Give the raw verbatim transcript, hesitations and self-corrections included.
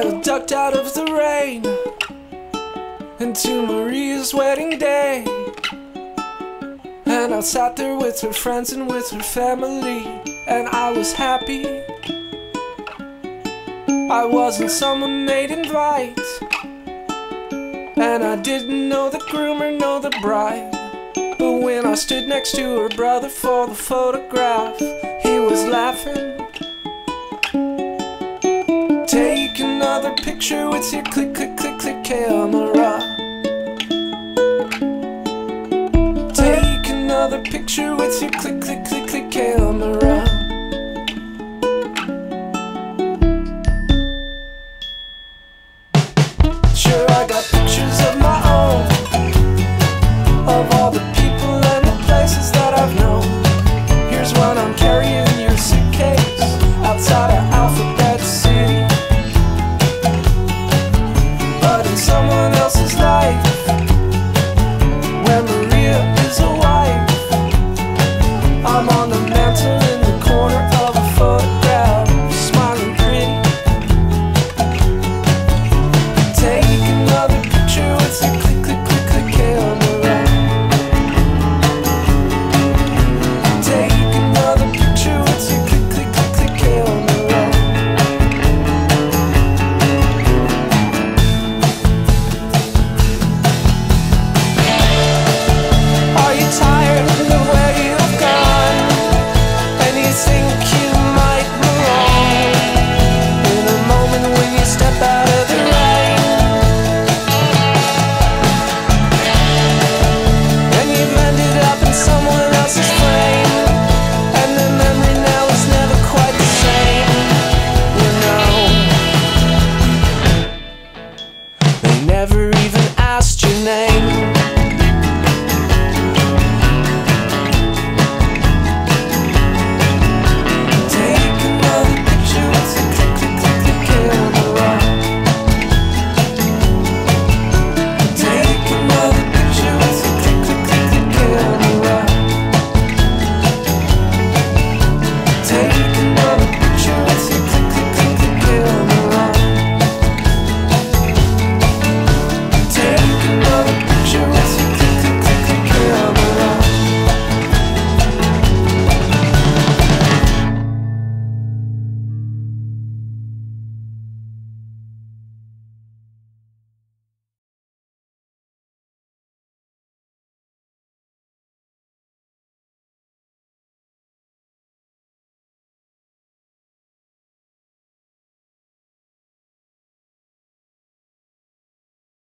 I ducked out of the rain into Maria's wedding day, and I sat there with her friends and with her family, and I was happy. I wasn't someone they'd invite, and I didn't know the groom or know the bride. But when I stood next to her brother for the photograph, he was laughing. Take another picture with your click, click, click, click camera. Take another picture with your click, click, click, click camera.